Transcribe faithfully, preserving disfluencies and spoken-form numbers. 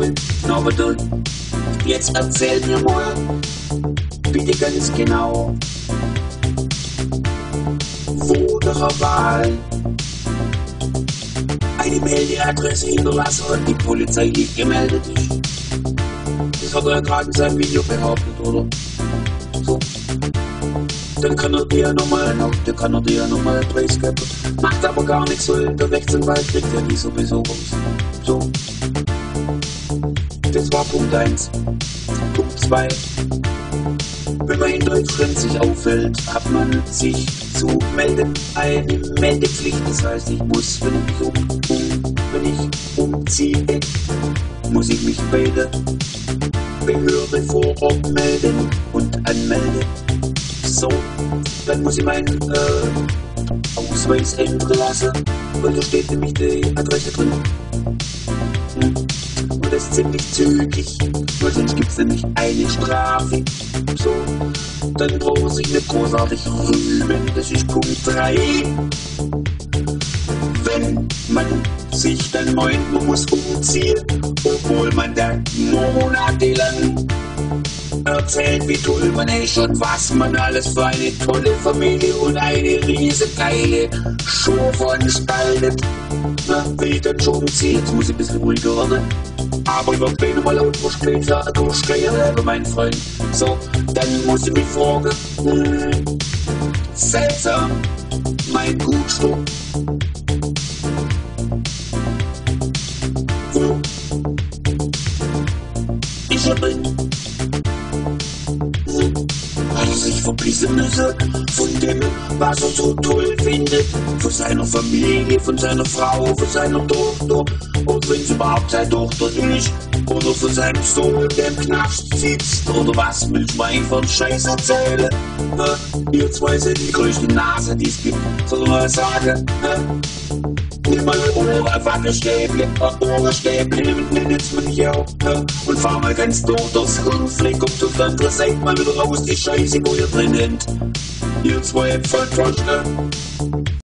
Junge, aber du, jetzt erzähl mir mal, bitte ganz genau, wo der Wahl eine Meldeadresse hinterlassen und die Polizei nicht gemeldet ist. Das hat er ja gerade in seinem Video behauptet, oder? So. Dann kann er dir nochmal noch, dann kann er dir nochmal einen Preis geben. Macht aber gar nichts, weil der Rechtsanwalt kriegt ja die sowieso raus. So. Das war Punkt eins. Punkt zwei. Wenn man in Deutschland sich auffällt, hat man sich zu melden eine Meldepflicht. Das heißt, ich muss, wenn ich, um, um, wenn ich umziehe, muss ich mich bei der Behörde vor Ort melden und anmelden. So, dann muss ich meinen äh, Ausweis ändern lassen, weil da steht nämlich die Adresse drin. Hm. Und das ist ziemlich zügig, weil sonst gibt es nämlich eine Strafe. So, dann braucht man sich nicht großartig rühmen, das ist Punkt drei. Wenn man sich dann meint, man muss umziehen, obwohl man da monatelang erzählt, wie toll man ist und was man alles für eine tolle Familie und eine riesengeile Show veranstaltet. Na, wenn ich dann schon umziehe, jetzt muss ich ein bisschen ruhiger werden. Aber ich werde gleich nochmal laut durchsteuern, mein Freund. So, dann muss ich mich fragen, hm, seltsam, mein Gutstück. Wo ist er drin? Hat er sich verpissen müssen von dem, was er so toll findet, von seiner Familie, von seiner Frau, von seiner Tochter, und wenn es überhaupt seine Tochter ist, oder von seinem Sohn, der im Knast sitzt, oder was willst du mir einfach einen Scheiß erzählen? Äh, ihr zwei sind die größte Nase, die es gibt, soll man sagen. Äh, nimm mal ein Wackelstäbchen, ein Ohrenstäbchen, nimm jetzt mal nicht auf, äh, und fahr mal ganz durch das Hirnfleck, kommt auf der anderen Seite mal wieder raus, die Scheiße, wo ihr drin habt. Ihr zwei habt voll Pfosten.